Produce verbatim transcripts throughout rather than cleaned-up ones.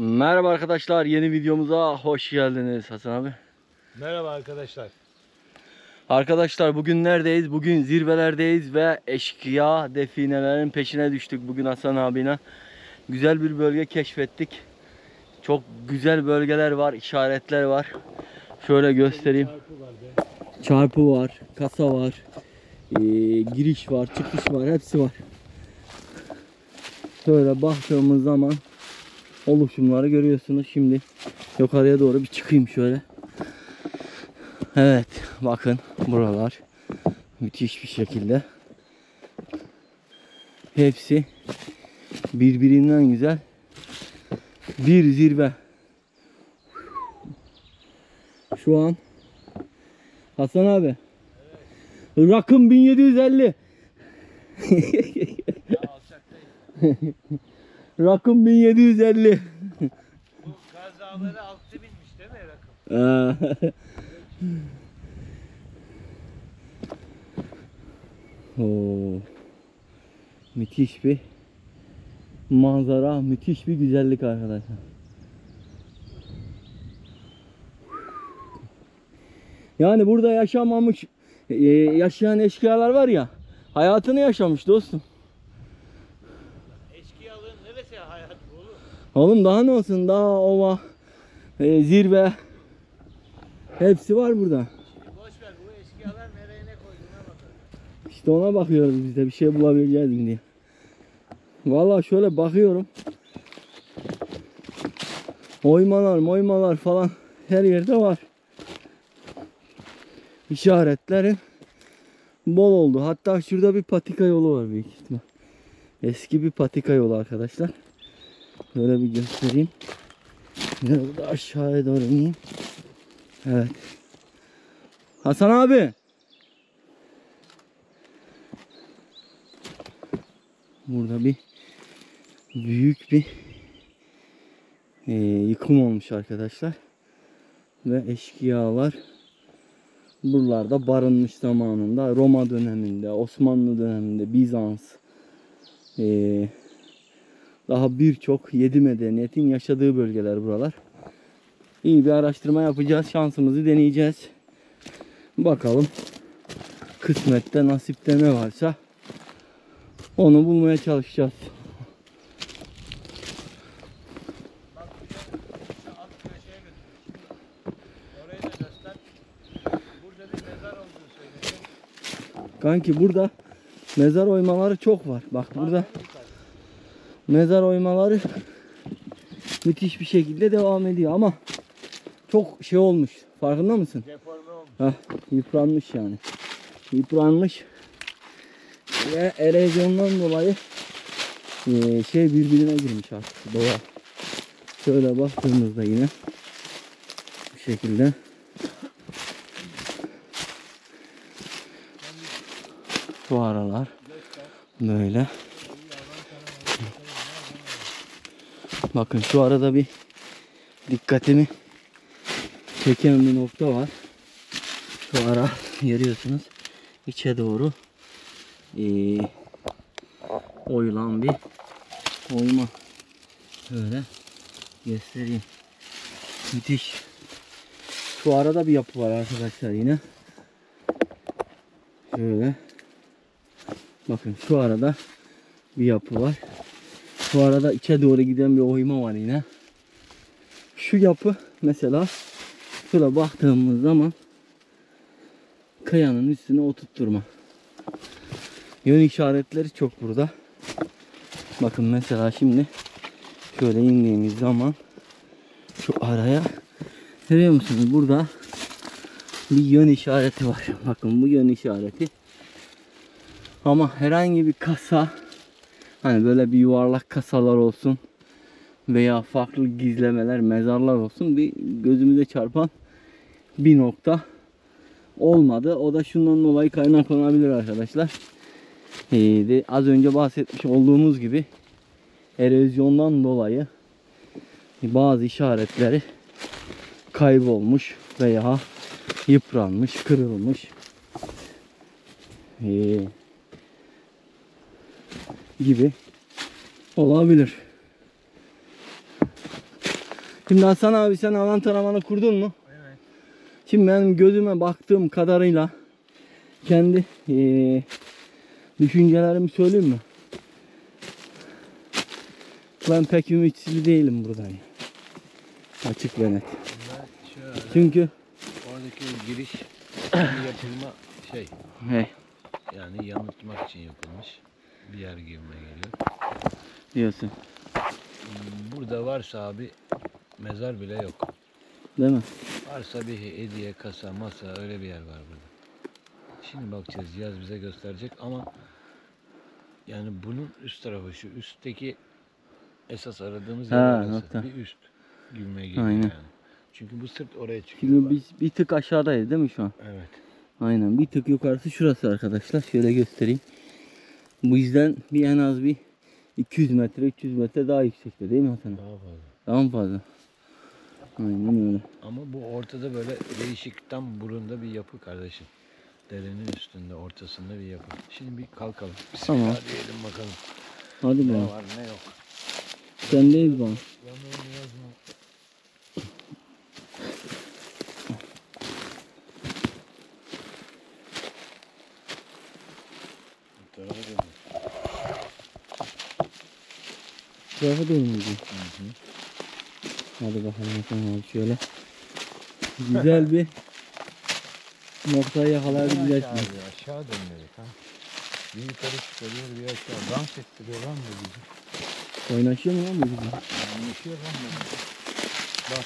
Merhaba arkadaşlar, yeni videomuza hoş geldiniz Hasan abi. Merhaba arkadaşlar. Arkadaşlar bugün neredeyiz? Bugün zirvelerdeyiz ve eşkıya definelerin peşine düştük bugün Hasan abine. Güzel bir bölge keşfettik. Çok güzel bölgeler var, işaretler var. Şöyle göstereyim. Çarpı var be. Çarpı var, kasa var, ee, giriş var, çıkış var, hepsi var. Şöyle baktığımız zaman oluşumları görüyorsunuz. Şimdi yukarıya doğru bir çıkayım şöyle. Evet, bakın buralar müthiş bir şekilde. Hepsi birbirinden güzel. Bir zirve. Şu an Hasan abi. Evet. Rakım bin yedi yüz elli. Rakım bin yedi yüz elli. Bu Gaz Dağları altı binmiş değil mi rakım? Oo. Müthiş bir manzara, müthiş bir güzellik arkadaşlar. Yani burada yaşamamış, yaşayan eşkıyalar var ya, hayatını yaşamış dostum. Eşkıyalığın neresi hayat oğlum? Oğlum daha ne olsun, daha ova, e, zirve, hepsi var burada. Boş ver, bu eşkıyalar nereye ne koyduğuna bakalım. İşte ona bakıyoruz biz de, bir şey bulabileceğiz mi diye. Vallahi şöyle bakıyorum. Oymalar, moymalar falan her yerde var. İşaretlerin bol oldu. Hatta şurada bir patika yolu var büyük ihtimal. Eski bir patika yolu arkadaşlar. Böyle bir göstereyim. Biraz da aşağıya doğru ineyim. Evet. Hasan abi. Burada bir büyük bir e, yıkım olmuş arkadaşlar. Ve eşkıyalar buralarda barınmış zamanında. Roma döneminde, Osmanlı döneminde, Bizans, e, daha birçok yedi medeniyetin yaşadığı bölgeler buralar. İyi bir araştırma yapacağız. Şansımızı deneyeceğiz. Bakalım kısmette, nasipte ne varsa onu bulmaya çalışacağız. Bak şu alt köşeye götürüyor. Orayı da göster. Burada bir mezar olduğunu söyledi. Kanki burada mezar oymaları çok var. Bak burada mezar oymaları müthiş bir şekilde devam ediyor ama çok şey olmuş. Farkında mısın? Deforme olmuş. Heh, yıpranmış yani. Yıpranmış. Ve erozyondan dolayı e, şey birbirine girmiş artık doğa. Şöyle baktığımızda yine bu şekilde şu aralar böyle. Bakın şu arada bir dikkatimi çeken bir nokta var. Şu ara görüyorsunuz içe doğru e, oyulan bir oyma. Şöyle göstereyim. Müthiş. Şu arada bir yapı var arkadaşlar yine. Şöyle. Bakın şu arada bir yapı var. Şu arada içe doğru giden bir oyma var yine. Şu yapı mesela şöyle baktığımız zaman kayanın üstüne oturtturma. Yön işaretleri çok burada. Bakın mesela şimdi şöyle indiğimiz zaman şu araya görüyor musunuz? Burada bir yön işareti var. Bakın bu yön işareti. Ama herhangi bir kasa, hani böyle bir yuvarlak kasalar olsun veya farklı gizlemeler, mezarlar olsun, bir gözümüze çarpan bir nokta olmadı. O da şundan dolayı kaynaklanabilir arkadaşlar. Ee, de az önce bahsetmiş olduğumuz gibi erozyondan dolayı bazı işaretleri kaybolmuş veya yıpranmış, kırılmış. Ee, gibi olabilir. Şimdi Hasan abi sen alan taramanı kurdun mu? Evet. Şimdi benim gözüme baktığım kadarıyla kendi eee, düşüncelerimi söyleyeyim mi? Ben pek ümitsiz değilim buradan ya. Açık ve net. Bunlar şöyle. Çünkü Oradaki giriş yapılma şey. hey, Yani yanıltmak için yapılmış. Bir yer girme geliyor. diyorsun. Burada varsa abi mezar bile yok. Değil mi? Varsa bir hediye, kasa, masa öyle bir yer var burada. Şimdi bakacağız. Cihaz bize gösterecek ama yani bunun üst tarafı şu üstteki esas aradığımız yer Ha, orası. nokta. Bir üst gülmeye geliyor Aynen. yani. Çünkü bu sırt oraya çıkıyor. Şimdi bak. biz bir tık aşağıdayız değil mi şu an? Evet. Aynen, bir tık yukarısı şurası arkadaşlar. Şöyle göstereyim. Bu yüzden bir en az bir iki yüz metre üç yüz metre daha yüksekte değil mi Hasan? Daha fazla. Daha mı fazla? Aynen öyle. Ama bu ortada böyle değişik tam burunda bir yapı kardeşim. Derenin üstünde, ortasında bir yapı. Şimdi bir kalkalım. Bismillah Tamam. diyelim bakalım. Hadi Ne bakalım. var ne yok. Sendeyiz bana. Yanıyor mu yazma. Bu tarafa dönüyor. Bu tarafa doğru mu gidiyor? Hı hı. Hadi bakalım Hasan abi şöyle. Güzel bir noktayı yakalayabileceğiz. Aşağı, abi, aşağı dönüyor. Ha. Bir yukarı çıkarıyor bir aşağı. Dans ettiriyor lan bu bizi. Oynaşıyor mu lan bu bizim? Anlaşıyor lan bu bizi. Bak.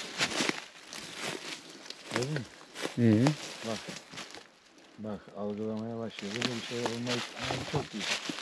Gördün mü? Ee, Bak. Bak algılamaya başlıyor. Böyle bir şey olma ihtimali çok iyi.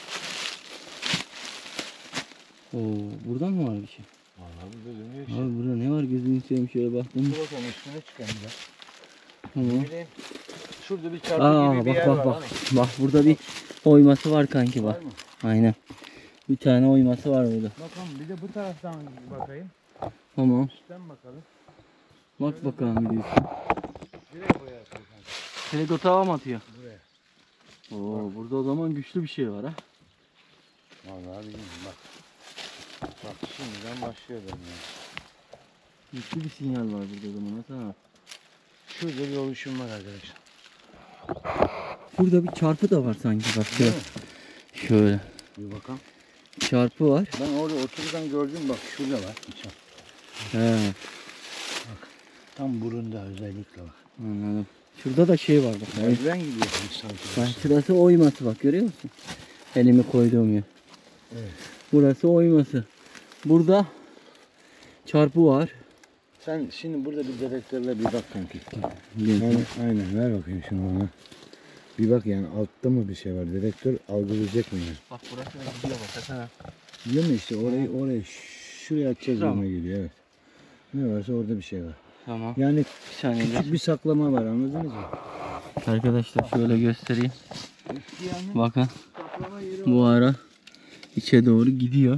Oo, buradan mı var bir şey? Vallahi burada dönüyor işte. Abi burada ne var gözünü seveyim şöyle baktım. Dur bakalım üstüne çıkalım ya. Tamam. Bileyim. Şurada bir çarpı Aa gibi bir bak yer bak var. bak. Hani. Bak burada bir oyması var kanki bak. Var mı? Aynen. Bir tane oyması var burada. Bakalım bir de bu taraftan bakayım. Tamam. Üstten bakalım. Bak bakalım bir diyorsun. Direkt buraya atıyor kanka. Direkt o tava mı atıyor? Buraya. Oo, burada o zaman güçlü bir şey var ha. Vallahi bilmiyorum bak. Bak şimdiden başlıyor dönmeye. Güçlü bir sinyal var burada o zaman Hasan abi. Şurada bir oluşum var arkadaşlar. Burada bir çarpı da var sanki bak şöyle. Değil mi? Şöyle. Bir bakalım. Çarpı var. Ben orada otururken gördüm bak şurada var. Bıçak. He, Tam burunda özellikle bak. anladım. Şurada da şey var bak. Merdiven gidiyor sanki. Bak şurası oyması bak, görüyor musun? Elimi koyduğum yer. Evet. Burası oyması. Burada çarpı var. Sen şimdi burada bir dedektörle bir bak kanki. Biliyorsun. Yani, aynen ver bakayım şunu bana. Bir bak yani altta mı bir şey var? Dedektör algılayacak mı yani? Bak burası da gidiyor bak Hasan. Biliyor musun işte orayı orayı şuraya atacağız Şurada gibi geliyor evet. Ne varsa orada bir şey var. Tamam. Yani Bir saniye. küçük bir saklama var anladınız mı? Arkadaşlar şöyle göstereyim. Yani Bakın saklama yeri bu ara içe doğru gidiyor.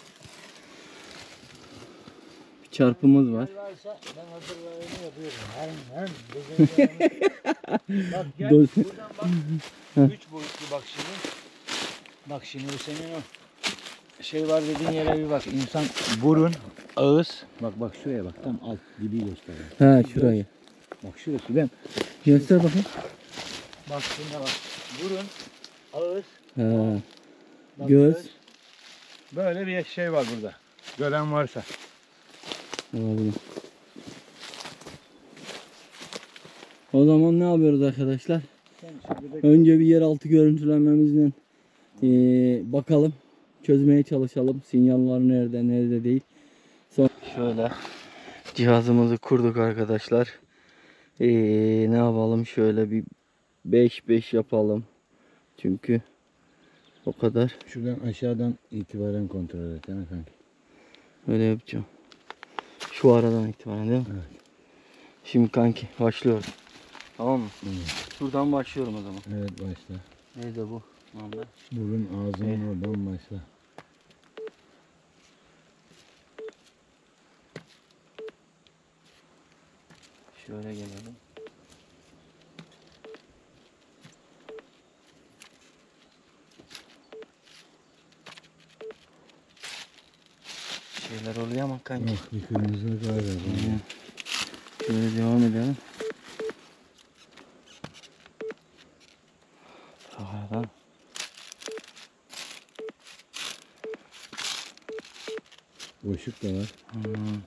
Bir çarpımız var. varsa ben hazırlarını yapıyorum. Hem hem bak gel Dur. buradan bak. Üç boyutlu bak şimdi. Bak şimdi bu senin o şey var dediğin yere bir bak. İnsan burun, ağız. Bak bak şuraya bak. Tam alt dibi gösteriyor. Ha şurayı. Bak şurası ben. Göster bakayım. Bak şuna bak. Burun, ağız, Ha. bak, Göz. Böyle bir şey var burada. Gören varsa. Olabilir. O zaman ne yapıyoruz arkadaşlar? Önce bir yeraltı görüntülenmemizle eee, bakalım. Çözmeye çalışalım. Sinyaller nerede, nerede değil. Sonra şöyle cihazımızı kurduk arkadaşlar. Eee, ne yapalım? Şöyle bir beş beş yapalım. Çünkü o kadar. Şuradan aşağıdan itibaren kontrol et. Değil kanki? Öyle yapacağım. Şu aradan itibaren değil mi? Evet. Şimdi kanki başlıyoruz. Tamam mı? Evet. Şuradan başlıyorum o zaman. Evet başla. Neydi bu? Anda. Burun ağzının Evet. oradan başla. Şöyle gelelim. Şeyler oluyor ama kanki. Bak bir kırmızılık var ya. Aynen. Şöyle devam edelim. Sağdan. Boşluk da var. Hmm.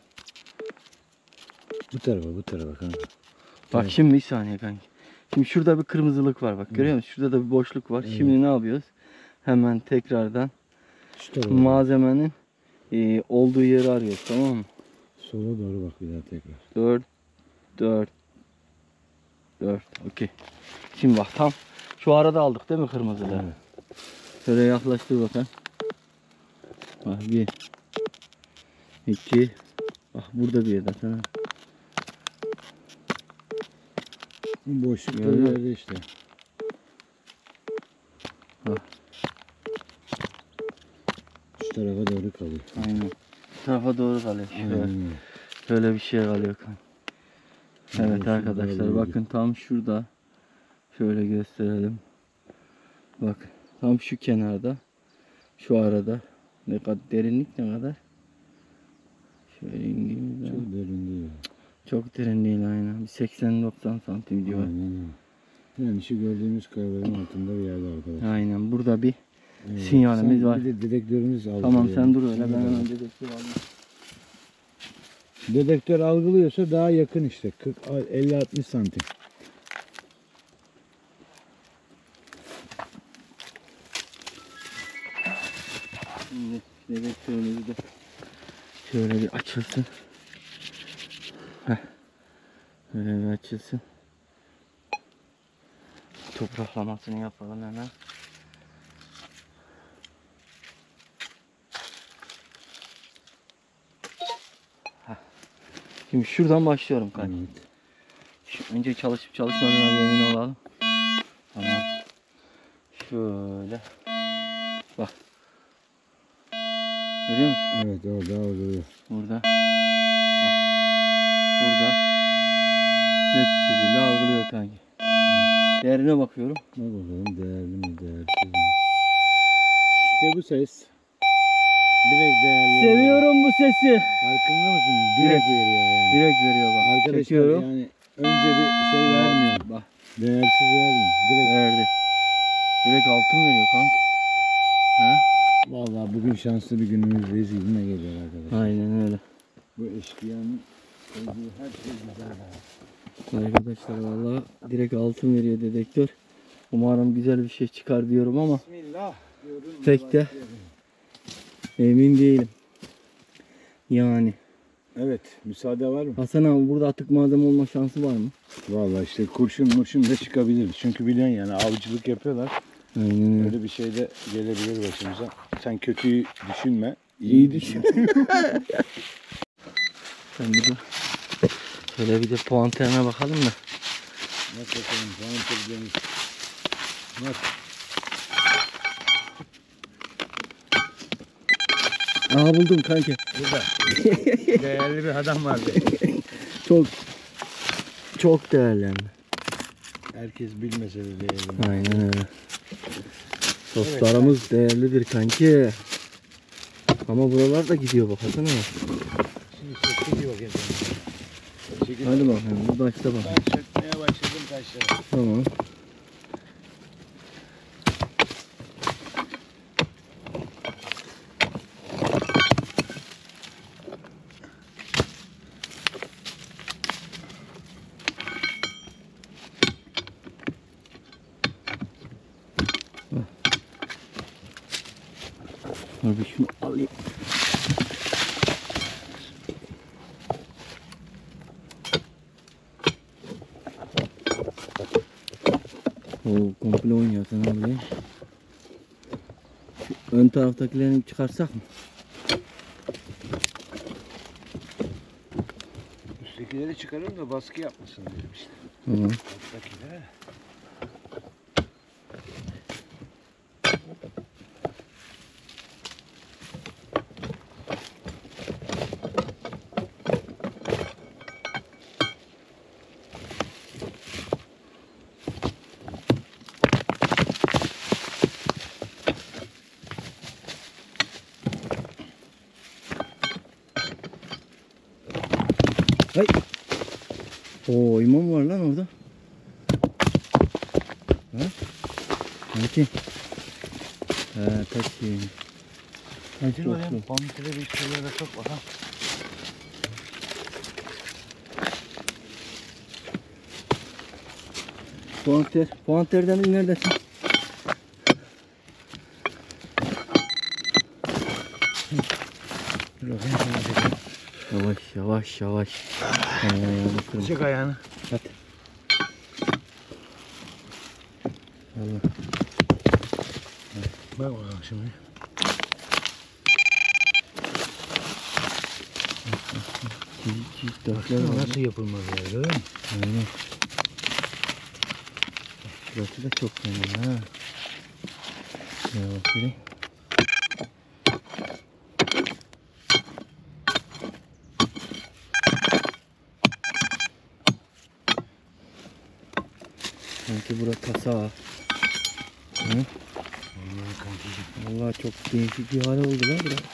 Bu tarafa bu tarafa kanka. Bak Evet. şimdi bir saniye kanki. Şimdi şurada bir kırmızılık var bak. Görüyor musun? Şurada da bir boşluk var. Evet. Şimdi ne yapıyoruz? Hemen tekrardan Şu tarafa. malzemenin e, olduğu yeri arıyoruz, tamam mı? Sola doğru bak bir daha tekrar. dört dört dört. Okey. Şimdi bak tam şu arada aldık değil mi kırmızıları? Evet. Şöyle yaklaştır bakalım. Bak bir iki. Bak burada bir yerde sana. Bu boşluk da Gördün mü? yerde işte. Bak. Şu tarafa doğru kalıyor. Aynen. Bu tarafa doğru kalıyor. Şöyle, Aynen öyle. şöyle bir şey kalıyor kanka. Evet Boşluk arkadaşlar doğru bakın tam şurada. Şöyle gösterelim. Bak tam şu kenarda. Şu arada. Ne kadar derinlik ne kadar? Şöyle indiğimizde. Çok derin değil. Çok derin değil aynen. Bir seksen doksan santim civarı. Aynen öyle. Yani şu gördüğümüz kayaların altında bir yerde arkadaşlar. Aynen burada bir Evet. sinyalimiz Sen var. Bir de dedektörümüz algılıyor. Tamam sen dur öyle Şimdi ben bak. hemen dedektör alayım. Dedektör algılıyorsa daha yakın işte. kırk elli altmış santim. Şimdi dedektörümüzü de şöyle bir açılsın. Heh. Böyle bir açılsın. Topraklamasını yapalım hemen. Heh. Şimdi şuradan başlıyorum kanka. Evet. Şu- Önce çalışıp çalışmadığına bir emin olalım. Tamam. Şöyle. Bak. Görüyor musun? Evet orada algılıyor. Burada. Bak. Burada. Net bir şekilde algılıyor kanki. Değerine bakıyorum. Ne bakalım değerli mi değersiz mi? İşte bu ses. Direkt değerli. Seviyorum bu sesi. Farkında mısın? Direkt, Direkt. veriyor yani. Direkt veriyor bak. Arkadaşlar Çekiyorum. yani önce bir şey vermiyor. Bak. Değersiz vermiyor. Direkt. Verdi. Direkt altın veriyor kanki. Ha? Vallahi bugün şanslı bir günümüzdeyiz gibime geliyor arkadaşlar. Aynen öyle. Bu eşkıyanın koyduğu her şey güzel. Arkadaşlar vallahi direkt altın veriyor dedektör. Umarım güzel bir şey çıkar diyorum ama Bismillah diyorum. pek de emin değilim. Yani Evet, müsaade var mı? Hasan abi burada atık malzeme olma şansı var mı? Vallahi işte kurşun murşun da çıkabilir. Çünkü biliyorsun yani avcılık yapıyorlar. Aynen öyle. Öyle bir şey de gelebilir başımıza. Sen kötüyü düşünme. İyi düşün. Sen bir de şöyle bir de puanterine bakalım da. Nasıl bakalım? Tamam problemi. Nasıl? Aa buldum kanki. Burada. Değerli bir adam vardı. Çok çok değerli. Herkes bilmese de değerli. Aynen öyle. Dostlarımız değerlidir kanki. Ama buralar da gidiyor bak Hasan abi. Şimdi çekil bakayım sen. Çekil. Hadi bakalım bu başta bak. Ben çökmeye başladım taşlara. Tamam. Dur bir şunu alayım. O komple oynuyor sen abi. Şu ön taraftakilerini çıkarsak mı? Üsttekileri çıkarın da baskı yapmasın dedim işte. Tamam. Alttakiler. Hay. Oo, imam var lan orada. Ha? Kanki. Ha, taşı. Hadi Çok bakayım. çok. Pamukları bir şöyle sok bakalım. Puanter. Puanter'den neredesin? Dur bakayım. şöyle çekeyim. Yavaş yavaş yavaş. Ayağını ayağını kırma. Çek ayağını. Hadi. Allah. Bak bakalım şimdi. Çizik çizik dörtler Baksana var. nasıl yapılmaz ya, görüyor musun? Aynen. Burası da çok fena ha. Ya bak biri. Sanki bura kasa ha. Hı? Vallahi kankacığım. Vallahi çok değişik bir hale oldu lan bura.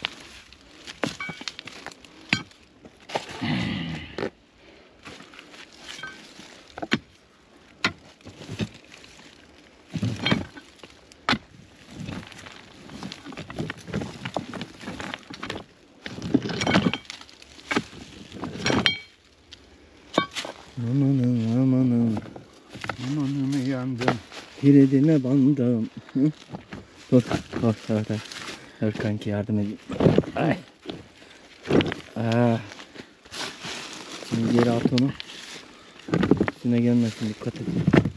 Amanım amanım. Amanım yandım. Kiredine bandım. Hı? Dur. Dur. Dur. Dur. Dur kanki yardım edeyim. Ay. Aa. Şimdi geri at onu. Üstüne gelmesin, dikkat et.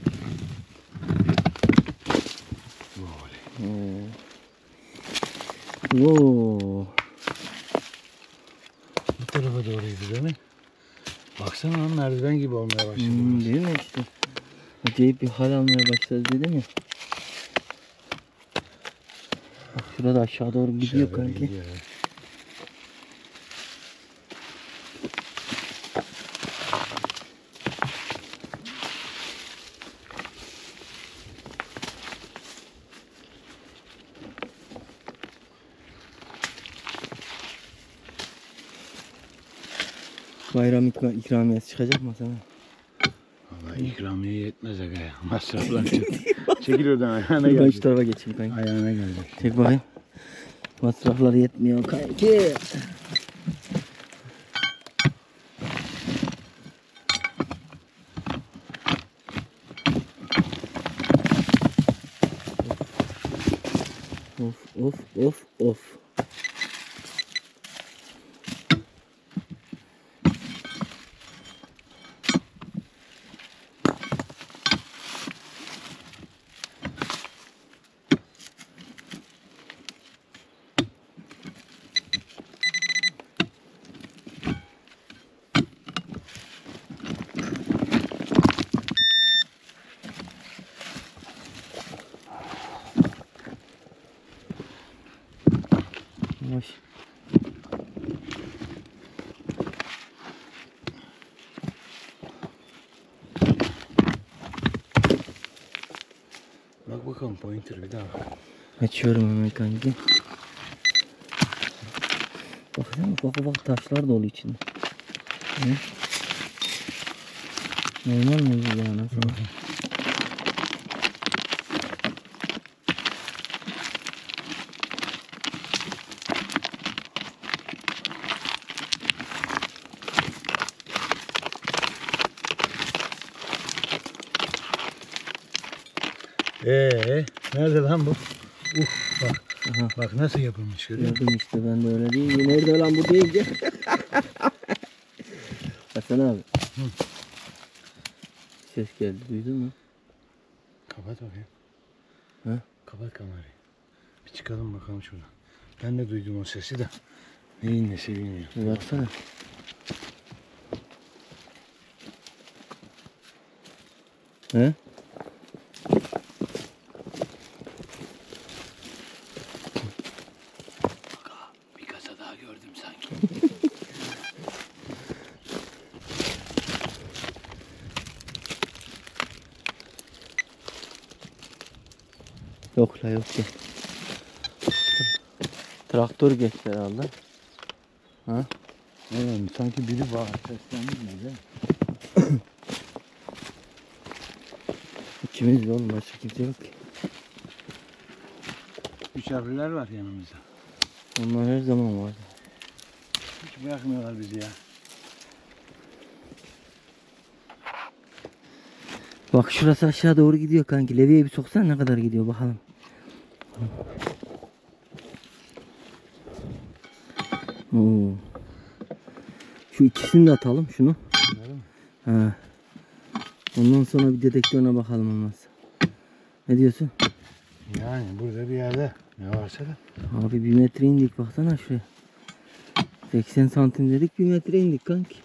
Böyle. Oo. Oo. Bu tarafa doğruydu değil mi? Baksana lan, merdiven gibi olmaya başladı. Hmm, burası. değil mi işte? Acayip bir hal almaya başladı dedim ya. Bak şurada aşağı doğru gidiyor Aşağı doğru kanki. gidiyor, evet. Bayram ikra ikramiyesi çıkacak mı sana? Vallahi ikramiye yetmez aga ya. Masraflar çok. Çekil oradan, ayağına Dur ben şu gelecek. tarafa geçeyim kanki. Ayağına gelecek. Çek bakayım. Masraflar yetmiyor kanki. Of of of of. Yavaş. Bak bakalım pointer bir daha bak. Açıyorum hemen kanki. Baksana ufak ufak taşlar dolu içinde. Hı? Normal mi bu ya? Nasıl? Ee, nerede lan bu? Uh, bak. Aha. Bak nasıl yapılmış, görüyor musun? Gördüm işte, ben de öyle değil. Nerede lan bu deyince. Hasan abi. Hı. Ses geldi, duydun mu? Kapat bakayım. Ha? Kapat kamerayı. Bir çıkalım bakalım şuradan. Ben de duydum o sesi de. Neyin nesi bilmiyorum. Bir baksana. He? Bir kasa daha gördüm sanki. Yok la, yok ki. Traktör geçti herhalde. Ha? Evet, sanki biri var. Seslendi mi? İkimiz de oğlum, başka kimse yok ki. Misafirler var yanımızda. Onlar her zaman var. Hiç bırakmıyorlar bizi ya. Bak şurası aşağı doğru gidiyor kanki. Leviye bir soksan ne kadar gidiyor bakalım. Oo. Şu ikisini de atalım şunu. Ha. Ondan sonra bir dedektörüne bakalım olmazsa. Ne diyorsun? Yani burada bir yerde ne varsa da. Abi bir metre indik baksana şuraya. seksen santim dedik, bir metre indik kanki.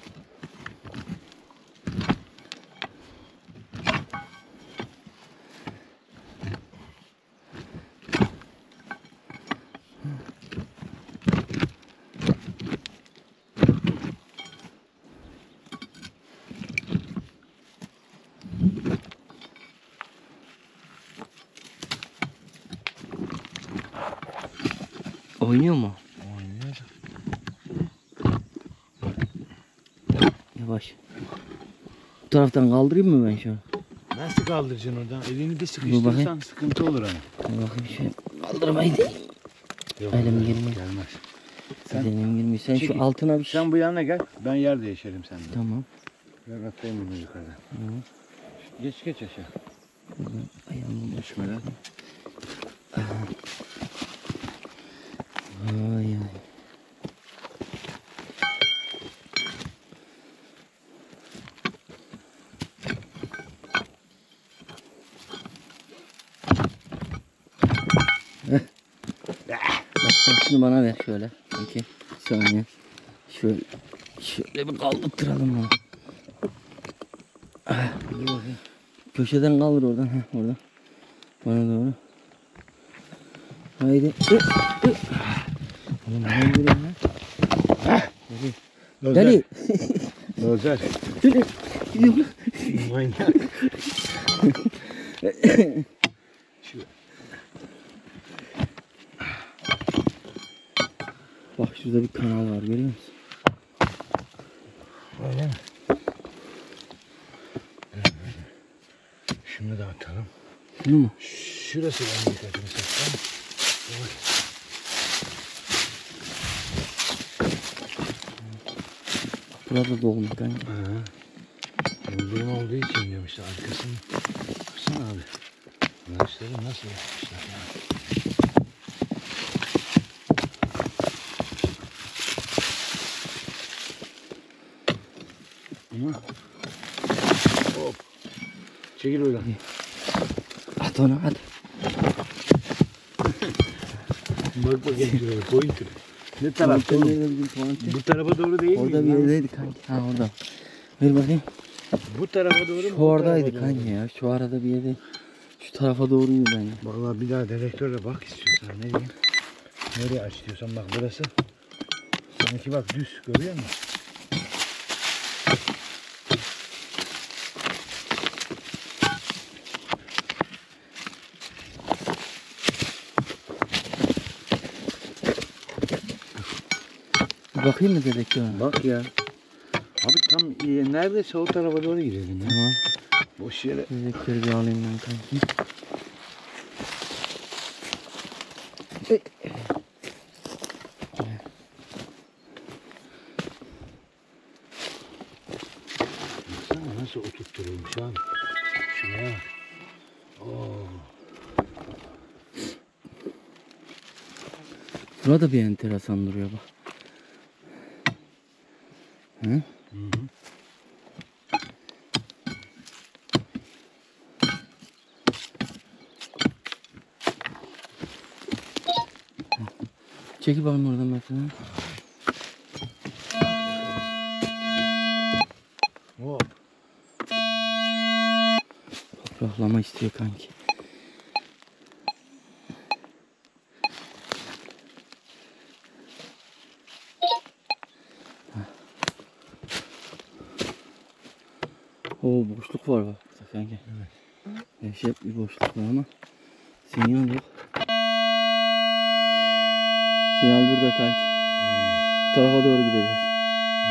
Oynuyor mu? Oynuyor. Yavaş. Bu taraftan kaldırayım mı ben şu an? Nasıl kaldıracaksın oradan? Elini bir Dur sıkıştırsan bakayım. sıkıntı olur hani. Dur bakayım şey. Kaldırmayı deneyim. Yok, Elim girmiyor. gelmez. Sen, Sen- Elim girmiyor. Sen Çekil. şu altına bir şey. Sen bu yana gel. Ben yerde yaşarım senden. Tamam. Ben atlayayım bunu yukarıdan. Hı. Geç geç aşağı. Ayağımı boş. Düşmeden. Ay ay. Heh. Bak sen şunu bana ver şöyle. Peki. Bir saniye. Şöyle. Şöyle bir kaldırtıralım bunu. Ah. Köşeden kaldır oradan. Heh, oradan. Bana doğru. Haydi. Hı, hı. Oğlum ne vuruyorsun lan? Deli. Deli. Dozer. Deli. Gidiyor lan. Manyak. Şu. Bak şurada bir kanal var, görüyor musun? Öyle mi? Şunu da atalım. Şunu mu? Şurası benim dikkatimi çekti. Burada dolmuş kanka. Aha. Yıldırım olduğu için diyorum işte arkasını. Baksana abi. Ağaçları nasıl yapmışlar ya. Ama hop. Çekil oradan. At onu at. Bak bakayım şuraya pointer. Ne tarafta Orada oğlum? nerede bizim tuvaleti? Bu tarafa doğru değil mi? Orada bir yerdeydi kanki. Ha orada. Ver bakayım. Bu tarafa doğru mu? Şu bu oradaydı tarafa doğru mu? kanki ya. Şu arada bir yerde. Şu tarafa doğruydu bence. Vallahi bir daha dedektörle bak istiyorsan ne diyeyim. Nereye aç diyorsan bak burası. Sanki bak düz görüyor musun? Bir bakayım mı dedektörüne? Bak ya. Abi tam e, neredeyse o tarafa doğru gidelim ya. Tamam. Boş yere. Dedektörü bir alayım ben kanki. Ey. Baksana nasıl oturtturulmuş abi. Şuraya bak. Oo. Burada bir enteresan duruyor bak. Hı? Hı hı. Çekil bakayım oradan mesela. Hop. Topraklama istiyor kanki. Oo boşluk var bak burada kanki. Evet. Dehşet bir boşluk var ama sinyal yok. Sinyal burada kanki. Bu tarafa doğru gideceğiz.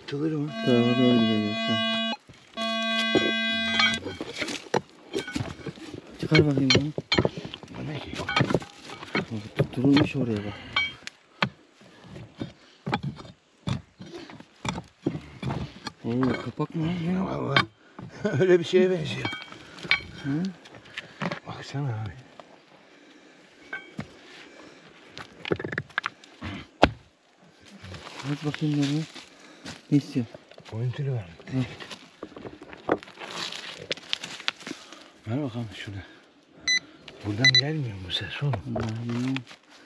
Atılır mı? Tarafa doğru gidiyor şu an. Çıkar bakayım bunu. Bu ne ki? Tutturulmuş oraya bak. Oo, kapak mı lan? Ne? Vallahi öyle bir şeye benziyor. Hı? Baksana abi. Hadi bakayım ne bu? Ne istiyor? Oyun türü var. Ver bakalım şurada. Buradan gelmiyor mu ses oğlum? Hmm.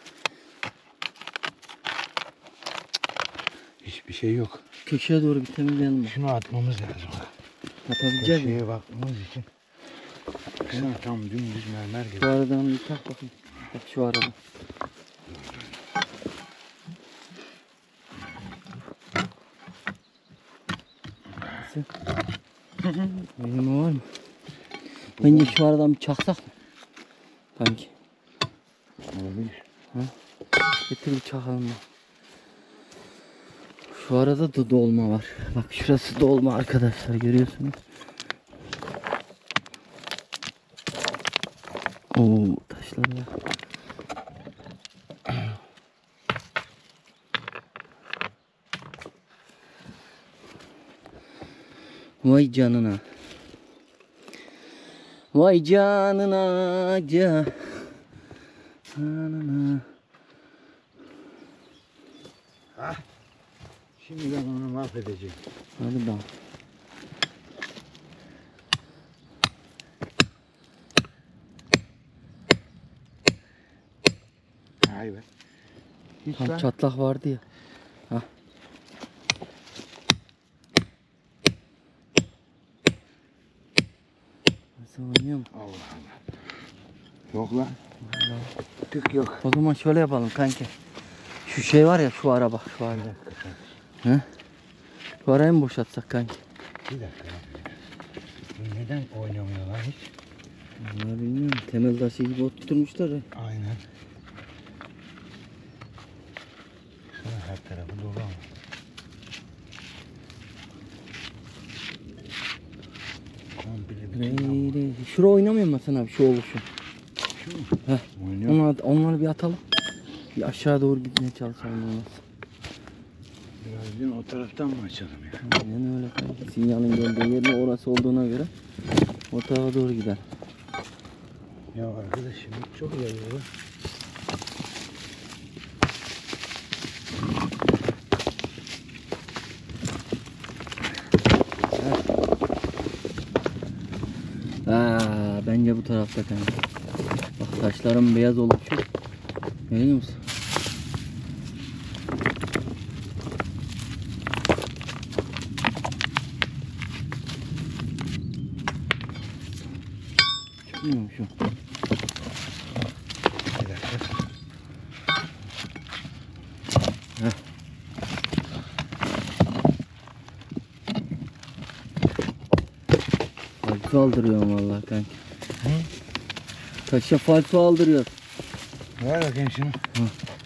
Hiçbir şey yok. Köşeye doğru bir temizleyelim bak. Şunu atmamız lazım. Yapabilecek mi? Köşeye bakmamız için. Baksana tam dümdüz mermer gibi. Şu aradan bir tak bakayım. Bak şu arada. Nasıl? Benim var mı? Bence şu aradan bir çaksak mı? Kanki. Olabilir. Getir bir çakalım. Şu arada da dolma var. Bak şurası dolma arkadaşlar, görüyorsunuz. Oo, taşlar var. Vay canına. Vay canına ca. Canına. Şimdi ben onu mahvedeceğim. Hadi bak. Hay be. Hiç Tam ben... çatlak vardı ya. Hah. Nasıl oynuyor mu? Allah Allah. Yok lan. Vallahi. Tık yok. O zaman şöyle yapalım kanki. Şu şey var ya, şu araba, şu araba. He? Şu arayı mı boşaltsak kanki? Bir dakika. Bu neden oynamıyorlar hiç? Vallahi bilmiyorum. Temel taşı gibi oturtmuşlar ya. Aynen. Sana her tarafı dolu ama. Komple bütün Ney, ney. Şura oynamıyor mu sen abi, şu oluşum? Şu mu? Heh. Oynuyor. Onları, onları bir atalım. Bir aşağı doğru gitmeye çalışalım olmaz. Birazdan o taraftan mı açalım ya? Aynen öyle kanki. Sinyalin geldiği yerin orası olduğuna göre o tarafa doğru gider. Ya arkadaş şimdi çok yayıyor lan. Aa, bence bu tarafta kanka. Bak taşların beyaz oluşu. Görüyor musun? Çıkmıyor mu şu? Bir dakika. Falso aldırıyorum vallahi kanka. Hı? Taşa falso aldırıyor. Ver bakayım şunu. Hı.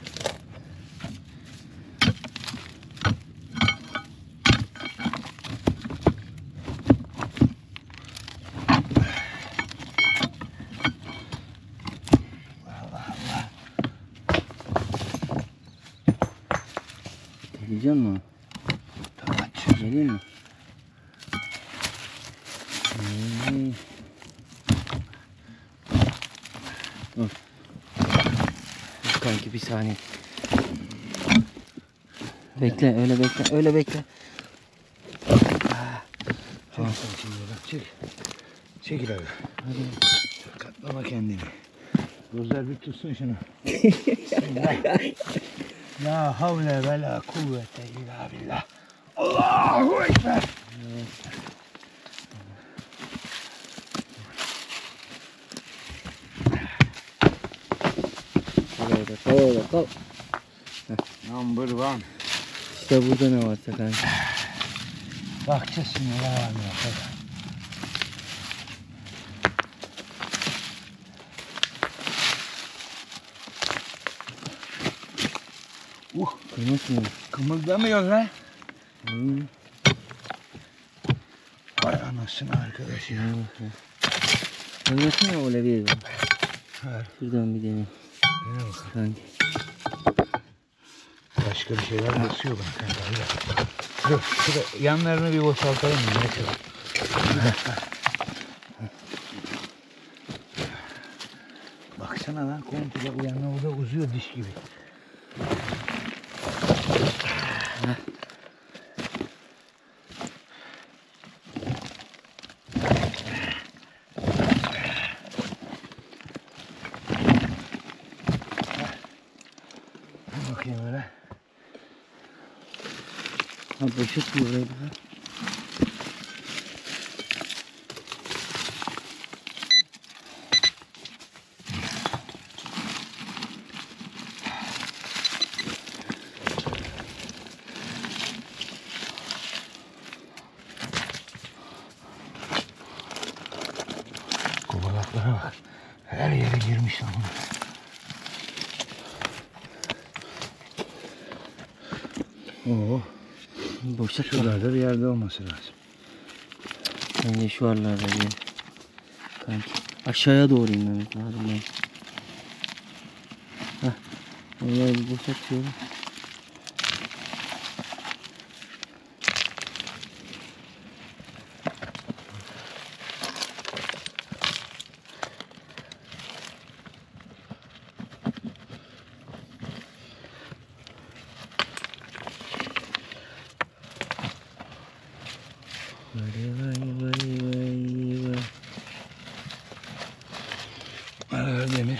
Gelecek mi? Aç. Geleyim mi? Hmm. Dur. Dur kanki bir saniye. Bekle, öyle bekle, öyle bekle. Çek sen şimdi bak çek. Çekil abi. Hadi. Katlama kendini. Dozer bir tutsun şunu. Bismillah. La havle ve la kuvvete illa billah. Allahu Ekber. Kal orada, kal orada, kal. Number one. İşte burada ne varsa kanka. Bakacağız şimdi ne var ne yok. Hadi. Uh, Kıymet mi? kımıldamıyor lan. Hmm. Vay anasını arkadaş ya. Ben versene öyle bir ben. Ver. Şuradan bir deneyim. Dene bakalım. Kanki. Başka bir şeyler basıyor bana kanka. Dur şurada yanlarını bir boşaltalım. Mesela. Baksana lan komple bu yanına orada uzuyor diş gibi. Bakayım öyle. Ha boşalt mı oraya bak. Kovalaklara bak. Her yere girmiş lan bunlar. Oo, Boşalt. şuralarda bir yerde olması lazım. Bence şu aralarda bir. Kanki. Aşağıya doğru inmemiz lazım. Ben. Hah. Vallahi bir boşaltıyorum. Vay vay vay vay vay. Ara demir.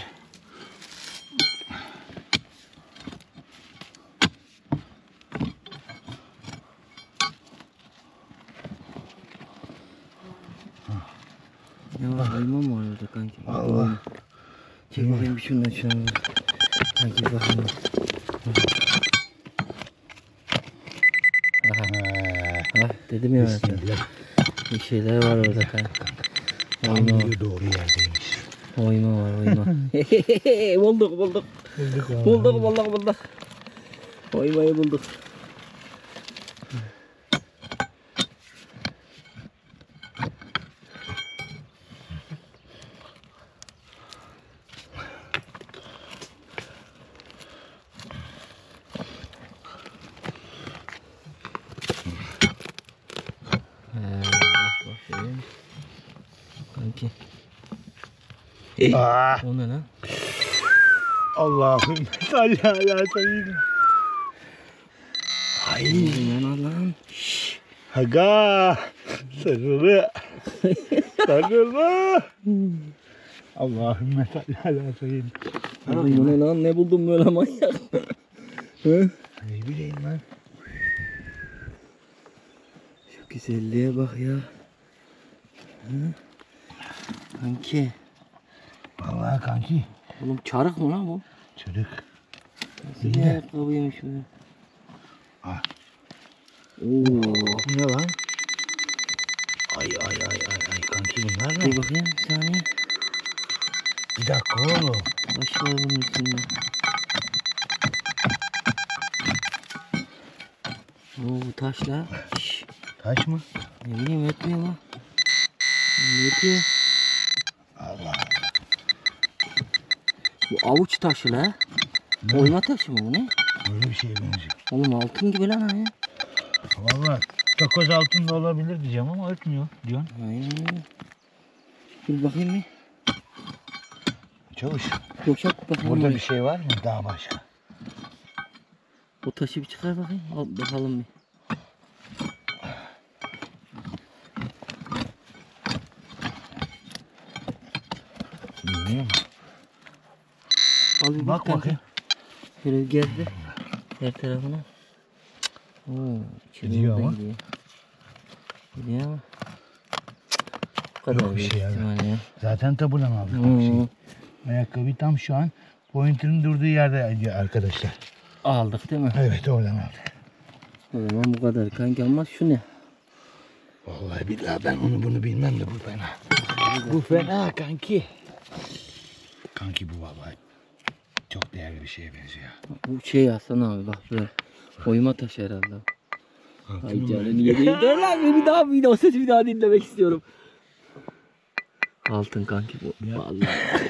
Ne var? Elma mı var orada kanki? Allah. Çek bakayım bir şundan şuna. Kanki bakayım. Aha. Ha dedim ya zaten. Bismillah. Bir şeyler var orada kanka. Tam Oyma var. diyor doğru yerdeymiş. Oyma var oyma. bulduk bulduk. Bulduk abi. Bulduk bulduk bulduk. Oymayı bulduk. Ee, bak bakayım. Kanki. Aa, O ne lan? Allah'ım salli ala seyyidina. Ay. Ne lan? Haga. Sarılı. Sarılı. Allahümme salli ala seyyidina. Bu ne lan? Ne buldun böyle manyak? Hı? Ne bileyim lan. Şu güzelliğe bak ya. Hı? Kanki. Vallahi kanki. Oğlum çarık mı lan bu? Çocuk. Nasıl İyi bir de. ayakkabıymış bu? Ah. Oo. Bu ne lan? Ay ay ay ay ay kanki bunlar ne? Bir bakayım bir saniye. Bir dakika oğlum. Baş var bunun üstünde. Oo bu taş la. Şşş. Taş mı? Ne bileyim ötmüyor mu? Ne ötüyor? Allah. Bu avuç taşı la. Ne? Oyma taşı mı bu ne? Böyle bir şeye benziyor. Oğlum altın gibi lan ha. Vallahi takoz altın da olabilir diyeceğim ama ötmüyor diyorsun. Aynen. Dur bakayım bir. Çavuş. Boşalt bakayım. Burada orayı. bir şey var mı daha başka? O taşı bir çıkar bakayım. Al bakalım bir. Bilmiyorum. Al bir Bak kanka. bakayım. Şöyle bir gezdir. Her tarafına. Oo, içeri Gidiyor oradan ama. Gidiyor. Gidiyor ama. Bu kadar Yok bir büyük şey yani. ihtimalle ya. Zaten tabulan aldık. Hmm. Şey. Ayakkabı tam şu an pointer'ın durduğu yerde arkadaşlar. Aldık değil mi? Evet oradan aldık. O zaman bu kadar kanki ama şu ne? Vallahi billahi ben onu bunu bilmem de bu fena. Bu fena kanki. Kanki bu vallahi çok değerli bir şeye benziyor. Bu şey Hasan abi bak böyle. Oyma taşı herhalde. Ay canını yediğim. Dur lan bir daha bir daha o sesi bir daha dinlemek istiyorum. Altın kanki bu. Ya. Vallahi.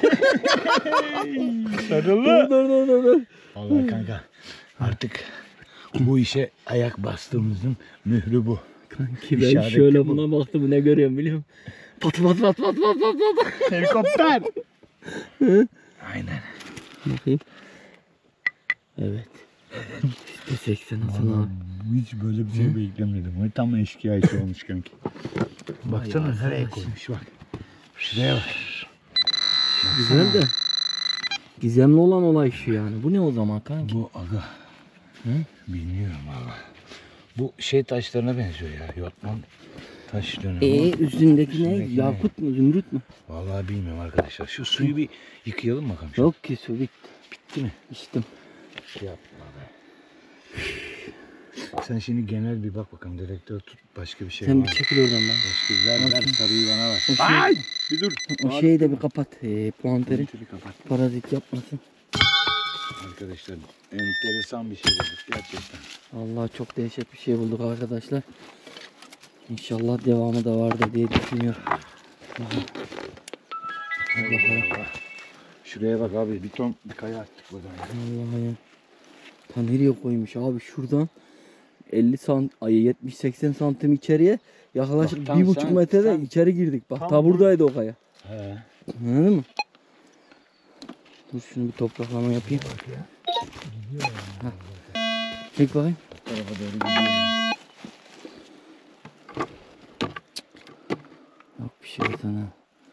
Sarılı. Dur dur dur dur. dur. Vallahi kanka artık bu işe ayak bastığımızın mührü bu. Kanki ben İşareti şöyle bu. buna baktım ne görüyorum biliyor musun? Pat pat pat pat pat pat pat. Helikopter. Aynen. Bakayım. Evet. İşte seksen Hasan abi. Hiç böyle bir şey beklemiyordum. O tam eşkıya işi olmuş kanki. Baksana Vay nereye arkadaş. koymuş bak. Şuraya bak. Güzel de. Gizemli olan olay şu yani. Bu ne o zaman kanki? Bu aga. Hı? Bilmiyorum valla. Bu şey taşlarına benziyor ya. Yotman taş dönemi. Eee üstündeki ne? Üstündeki ne? Yakut mu? Zümrüt mü? Vallahi bilmiyorum arkadaşlar. Şu suyu bir yıkayalım bakalım. Yok ki su bitti. Bitti mi? İçtim. Yapma be. Sen şimdi genel bir bak bakalım. Direktör tut. Başka bir şey Sen var bir mı? çekil oradan ben. Başka ver ver. Bakayım. Sarıyı bana ver. O, şey, Ay! Bir dur. o şeyi de bir kapat. Ee, puanteri. Şöyle kapat. Parazit yapmasın. Arkadaşlar enteresan bir şey bulduk gerçekten. Allah çok dehşet bir şey bulduk arkadaşlar. İnşallah devamı da vardır diye düşünüyorum. Aha. Allah Allah. Şuraya bak abi, bir ton bir kaya attık buradan. Allah ya. Ta nereye koymuş abi şuradan elli sant, ay yetmiş seksen santim içeriye yaklaşık Bak, tam bir buçuk sen- metrede sen- içeri girdik. Bak tam ta buradaydı o kaya. He. Anladın mı? Dur şunu bir topraklama yapayım. Ha. Çek bakayım. Bu tarafa doğru gidiyor. Yok bir şey sana.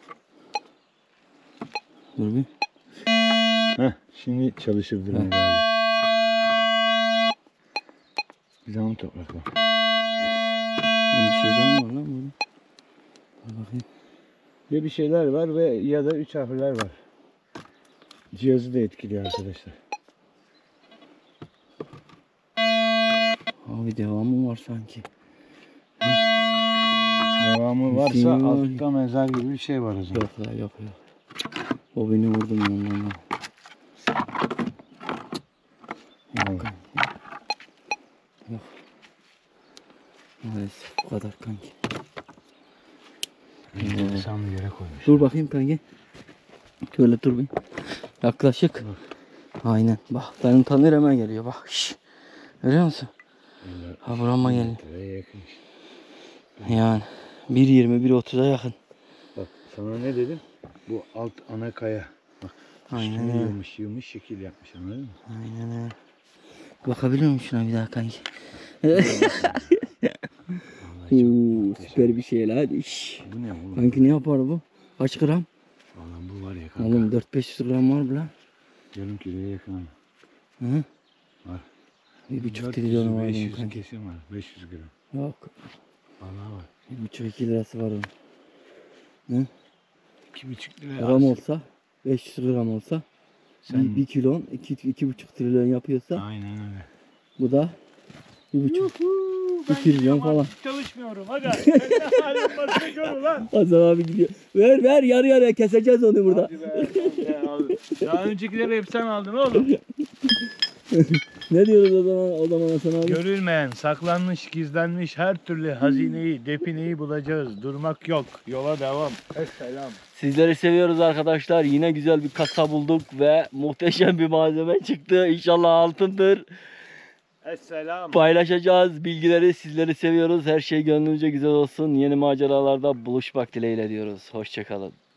Dur bir. Heh, şimdi çalışırdır onu geldi. Bir zaman toprak var. Bir şeyden mi var lan burada? Dur bakayım. Ya bir şeyler var ve ya da üç harfler var. Cihazı da etkiliyor arkadaşlar. Abi devamı var sanki. Devamı varsa Bismillah. altta mezar gibi bir şey var o zaman. Yok ya yok yok. O beni vurdum ondan. Evet. Yok. Maalesef bu kadar kanki. Enteresan bir yere koymuş. Dur bakayım kanki. Şöyle dur bir. Yaklaşık. Aynen. Bak benim tanır hemen geliyor bak. Şş. Görüyor musun? Ha burama geliyor. Metreye yakın. Yani bir yirmi bir otuza yakın. Bak sana ne dedim? Bu alt ana kaya. Bak Aynen üstüne öyle. yığmış yığmış şekil yapmış, anladın mı? Aynen öyle. Bakabiliyor musun şuna bir daha kanki? Vallahi Oo, çok süper bir şey la. Hadi. Şş. Bu ne oğlum? Kanki ne yapar bu? Kaç gram? Vallahi bu var ya kanka. Oğlum dört beş yüz gram var mı lan? Yarım kiloya yakın ama. Hı? Var. Bir buçuk dört yüz, trilyon var beş bunun yüz kanki. kesin var. beş yüz gram. Yok. Vallahi var. Bir buçuk iki lirası var onun. iki buçuk lira Gram az. olsa, beş yüz gram olsa, Sen... bir, bir kilon iki, iki buçuk trilyon yapıyorsa, Aynen öyle. bu da bir buçuk, bir trilyon falan. Çalışmıyorum aga. Sen ne halin varsa gör ulan. Hasan abi gidiyor. Ver ver yarı yarıya keseceğiz onu burada. Hadi be. Sen aldın. Daha öncekileri hep sen aldın oğlum. Ne diyoruz o zaman o zaman Hasan abi? Görülmeyen, saklanmış, gizlenmiş her türlü hazineyi, defineyi bulacağız. Durmak yok. Yola devam. Esselam. Sizleri seviyoruz arkadaşlar. Yine güzel bir kasa bulduk ve muhteşem bir malzeme çıktı. İnşallah altındır. Esselam. Paylaşacağız bilgileri. Sizleri seviyoruz. Her şey gönlünüzce güzel olsun. Yeni maceralarda buluşmak dileğiyle diyoruz. Hoşçakalın.